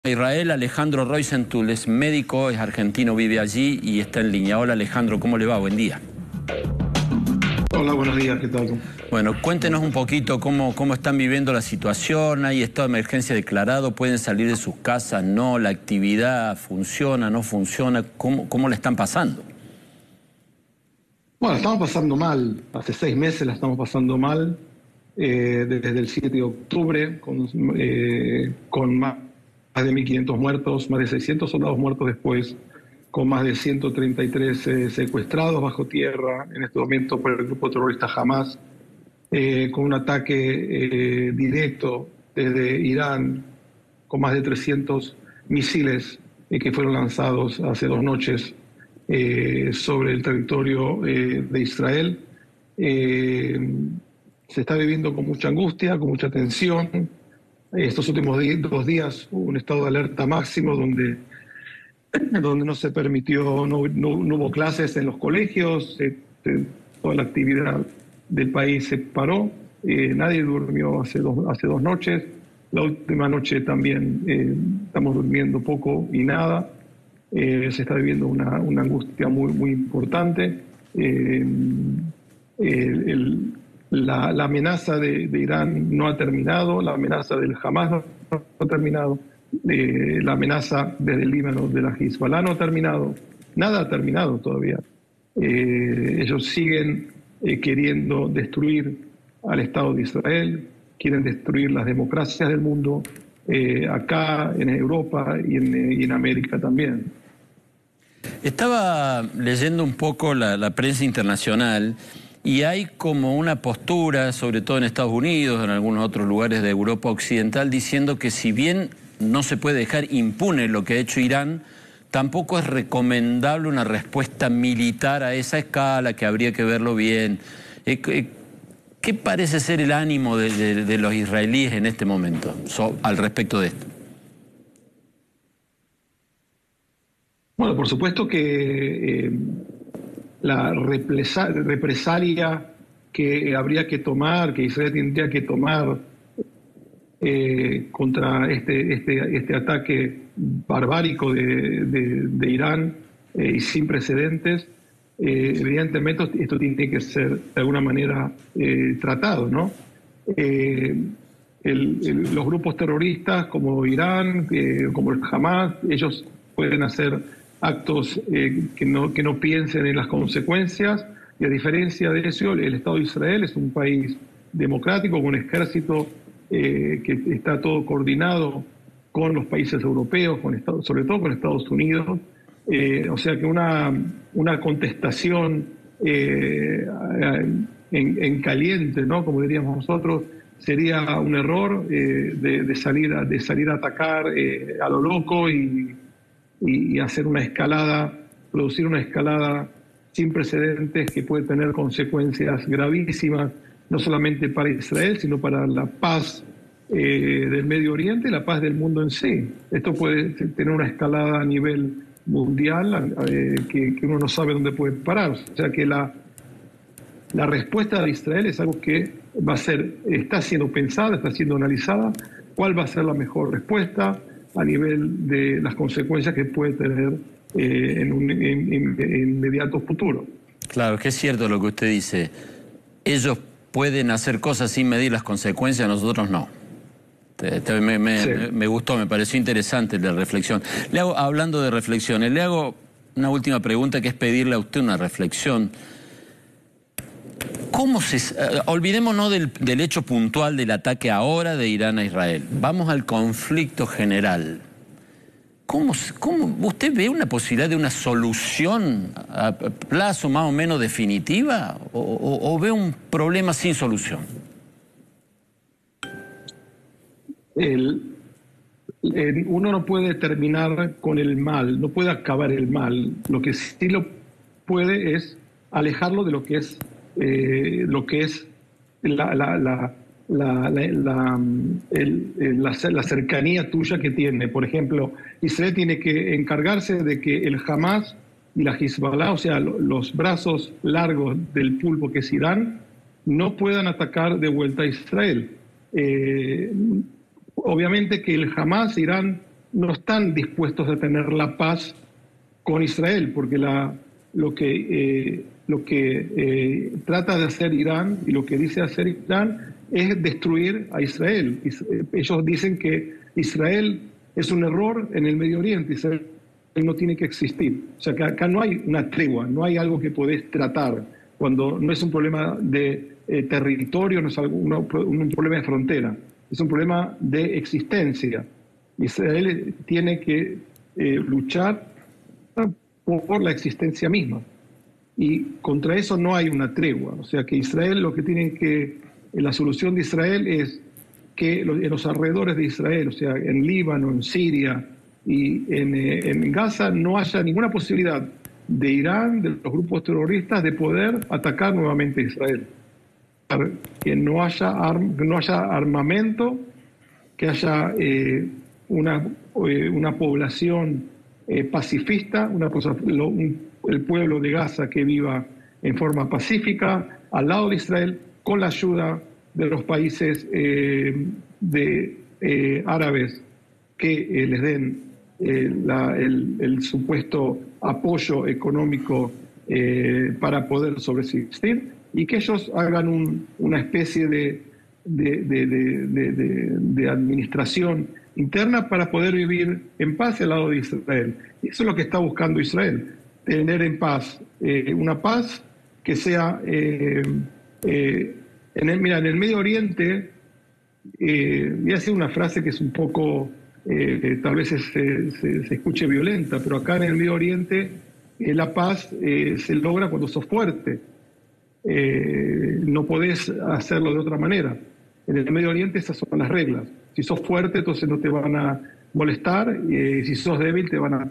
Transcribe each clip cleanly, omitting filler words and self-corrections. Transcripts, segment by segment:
Israel, Alejandro Roisenthal es médico, es argentino, vive allí y está en línea. Hola Alejandro, ¿cómo le va? Buen día. Hola, buenos días, ¿qué tal? Bueno, cuéntenos un poquito cómo están viviendo la situación. ¿Hay estado de emergencia declarado? ¿Pueden salir de sus casas? ¿No? ¿La actividad funciona? ¿No funciona? ¿Cómo la están pasando? Bueno, estamos pasando mal. Hace 6 meses la estamos pasando mal. Desde el 7 de octubre, con más de 1.500 muertos, más de 600 soldados muertos después, con más de 133 secuestrados bajo tierra en este momento por el grupo terrorista Hamas, con un ataque directo desde Irán, con más de 300 misiles que fueron lanzados hace 2 noches sobre el territorio de Israel. Se está viviendo con mucha angustia, con mucha tensión. Estos últimos 2 días hubo un estado de alerta máximo donde no se permitió, no hubo clases en los colegios, toda la actividad del país se paró, nadie durmió hace dos noches. La última noche también estamos durmiendo poco y nada. Se está viviendo una angustia muy importante. La amenaza de Irán no ha terminado, la amenaza del Hamas no ha terminado, la amenaza desde el Líbano de la Hezbollah no ha terminado, nada ha terminado todavía. Ellos siguen queriendo destruir al Estado de Israel, quieren destruir las democracias del mundo, acá en Europa y en América también. Estaba leyendo un poco la prensa internacional y hay como una postura, sobre todo en Estados Unidos, en algunos otros lugares de Europa Occidental, diciendo que si bien no se puede dejar impune lo que ha hecho Irán, tampoco es recomendable una respuesta militar a esa escala, que habría que verlo bien. ¿Qué parece ser el ánimo de los israelíes en este momento al respecto de esto? Bueno, por supuesto que la represalia que habría que tomar, que Israel tendría que tomar contra este ataque barbárico de Irán y sin precedentes, evidentemente esto tiene que ser de alguna manera tratado, ¿no? Los grupos terroristas como Irán, como el Hamas, ellos pueden hacer actos que no piensen en las consecuencias, y a diferencia de eso, el Estado de Israel es un país democrático, con un ejército que está todo coordinado con los países europeos, sobre todo con Estados Unidos. O sea que una contestación en caliente, ¿no?, como diríamos nosotros, sería un error de salir a atacar a lo loco y hacer una escalada, producir una escalada sin precedentes que puede tener consecuencias gravísimas, no solamente para Israel, sino para la paz del Medio Oriente y la paz del mundo en sí. Esto puede tener una escalada a nivel mundial que uno no sabe dónde puede parar. O sea que la respuesta de Israel es algo que está siendo pensada, está siendo analizada, cuál va a ser la mejor respuesta a nivel de las consecuencias que puede tener en un inmediato futuro. Claro, que es cierto lo que usted dice. Ellos pueden hacer cosas sin medir las consecuencias, nosotros no. Me gustó, me pareció interesante la reflexión. Hablando de reflexiones, le hago una última pregunta, que es pedirle a usted una reflexión. Olvidémonos del hecho puntual del ataque ahora de Irán a Israel. Vamos al conflicto general. ¿Cómo usted ve una posibilidad de una solución a plazo más o menos definitiva o ve un problema sin solución? Uno no puede terminar con el mal, no puede acabar el mal. Lo que sí lo puede es alejarlo de lo que es la cercanía tuya que tiene. Por ejemplo, Israel tiene que encargarse de que el Hamas y la Hezbollah, o sea, los brazos largos del pulpo que es Irán, no puedan atacar de vuelta a Israel. Obviamente que el Hamas, Irán no están dispuestos a tener la paz con Israel, porque lo que trata de hacer Irán y lo que dice hacer Irán es destruir a Israel. Ellos dicen que Israel es un error en el Medio Oriente, Israel no tiene que existir. O sea, que acá no hay una tregua, no hay algo que podés tratar, cuando no es un problema de territorio, no es un problema de frontera, es un problema de existencia. Israel tiene que luchar por la existencia misma. Y contra eso no hay una tregua. O sea que Israel, lo que tiene que, la solución de Israel es que en los alrededores de Israel, o sea, en Líbano, en Siria y en Gaza, no haya ninguna posibilidad de Irán, de los grupos terroristas, de poder atacar nuevamente a Israel. Que no haya armamento, que haya una población pacifista, el pueblo de Gaza que viva en forma pacífica al lado de Israel, con la ayuda de los países árabes que les den el supuesto apoyo económico para poder subsistir, y que ellos hagan una especie de administración interna para poder vivir en paz al lado de Israel. Y eso es lo que está buscando Israel, tener en paz, una paz que sea... mira, en el Medio Oriente, voy a decir una frase que es un poco, tal vez se escuche violenta, pero acá en el Medio Oriente la paz se logra cuando sos fuerte. No podés hacerlo de otra manera. En el Medio Oriente esas son las reglas. Si sos fuerte, entonces no te van a molestar. Si sos débil, te van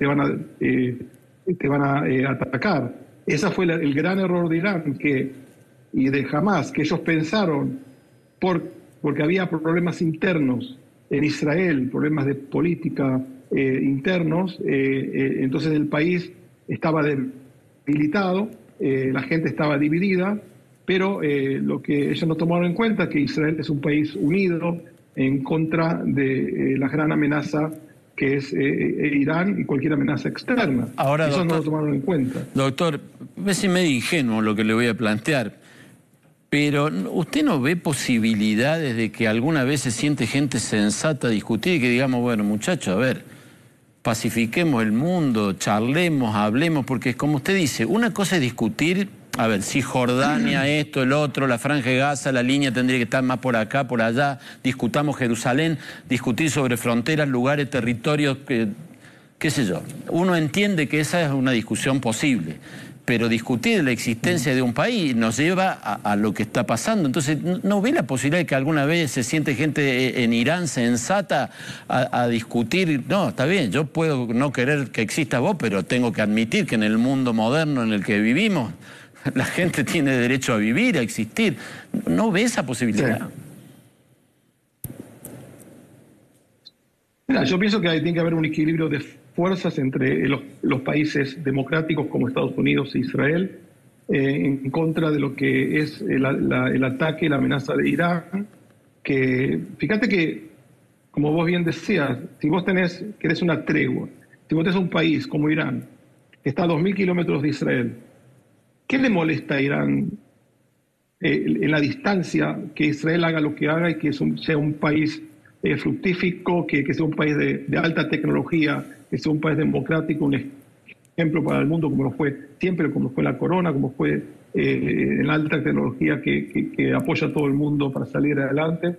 a atacar. Ese fue el gran error de Irán y de Hamás, que ellos pensaron, porque había problemas internos en Israel, problemas de política internos, entonces el país estaba debilitado, la gente estaba dividida, pero lo que ellos no tomaron en cuenta es que Israel es un país unido en contra de la gran amenaza que es Irán y cualquier amenaza externa. Ahora, eso doctor, no lo tomaron en cuenta. Doctor, es medio ingenuo lo que le voy a plantear, pero ¿usted no ve posibilidades de que alguna vez se siente gente sensata a discutir y que digamos, bueno, muchachos, a ver, pacifiquemos el mundo, charlemos, hablemos, porque como usted dice, una cosa es discutir, a ver, si Jordania, esto, el otro, la Franja de Gaza, la línea tendría que estar más por acá, por allá, discutamos Jerusalén, discutir sobre fronteras, lugares, territorios, qué sé yo. Uno entiende que esa es una discusión posible, pero discutir la existencia de un país nos lleva a lo que está pasando. Entonces, ¿no ve la posibilidad de que alguna vez se siente gente en Irán sensata a discutir? No, está bien, yo puedo no querer que exista vos, pero tengo que admitir que en el mundo moderno en el que vivimos, la gente tiene derecho a vivir, a existir. ¿No ve esa posibilidad? Sí. Mira, yo pienso que tiene que haber un equilibrio de fuerzas entre los países democráticos como Estados Unidos e Israel en contra de lo que es el ataque y la amenaza de Irán. Que fíjate que, como vos bien decías, si vos querés una tregua, si vos tenés un país como Irán, que está a 2.000 kilómetros de Israel, ¿qué le molesta a Irán en la distancia que Israel haga lo que haga y que sea un país fructífico, que sea un país de alta tecnología, que sea un país democrático, un ejemplo para el mundo, como lo fue siempre, como fue la Corona, como fue en la alta tecnología que apoya a todo el mundo para salir adelante?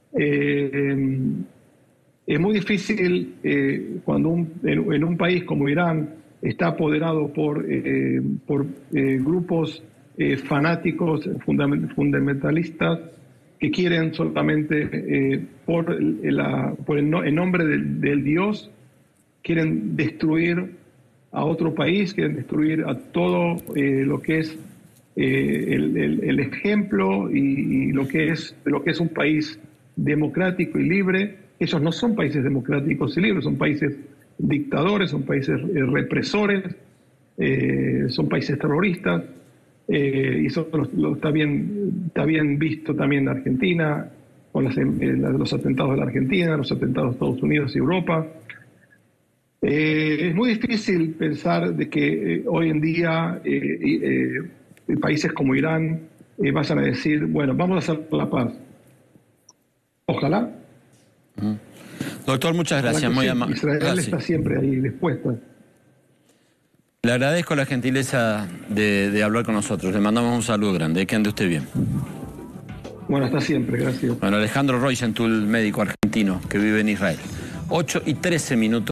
Es muy difícil cuando en un país como Irán está apoderado por grupos fanáticos, fundamentalistas, que quieren solamente en nombre del Dios, quieren destruir a otro país, quieren destruir a todo lo que es el ejemplo y lo que es un país democrático y libre. Ellos no son países democráticos y libres, son países dictadores, son países represores, son países terroristas, y eso está bien visto también en Argentina, con los atentados de la Argentina, los atentados de Estados Unidos y Europa. Es muy difícil pensar de que hoy en día países como Irán vayan a decir, bueno, vamos a hacer la paz. Ojalá. Doctor, muchas gracias. Muy amable. Israel está siempre ahí dispuesta. Le agradezco la gentileza de hablar con nosotros. Le mandamos un saludo grande. Que ande usted bien. Bueno, hasta siempre. Gracias. Bueno, Alejandro Roisenthal, médico argentino que vive en Israel. 8:13.